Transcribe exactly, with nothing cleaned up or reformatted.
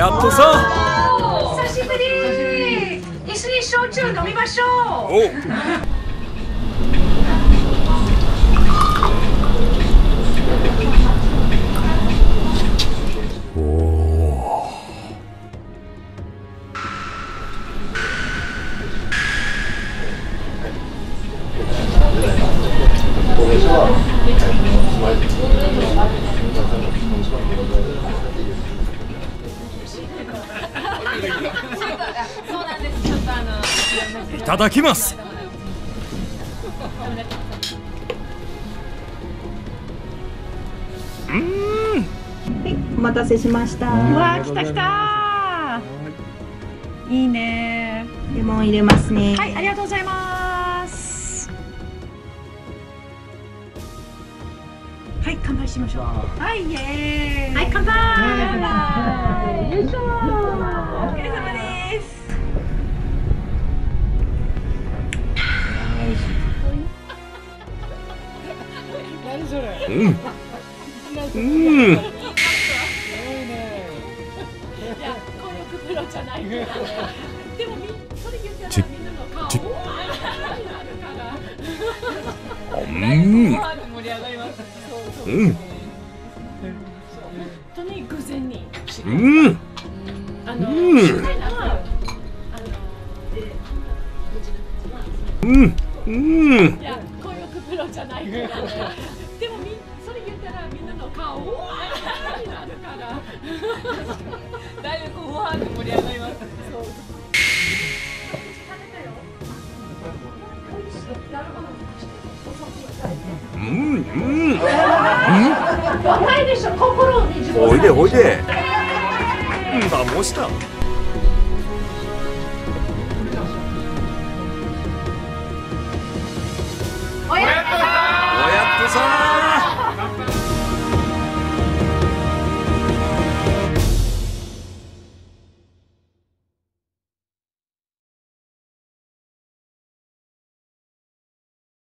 やっとさ。 久しぶり。一緒に焼酎飲みましょう。 おう。いただきます。うーん。 はい、お待たせしました。 うわー、来た来た。いいね。 レモン入れますね。 はい、ありがとうございます。はい、乾杯しましょう。はい、イエーイ。はい、乾杯。よいしょー。お疲れ様です。 何それ。うん。うん。いや、 この袋じゃないから。でも、それ言ったらみんなの顔。 うん。 盛り上がります。 うん。 本当に偶然に。 うん。 あの。 うん。うん。うん。 いや、こういう袋じゃないから。でも、み、それ言ったら、みんなの顔。になるから。だいぶこう、わーって盛り上がります。そう。 うん。うん。 若いでしょ、心をね、自分。 おいでおいで。うんだ、もした。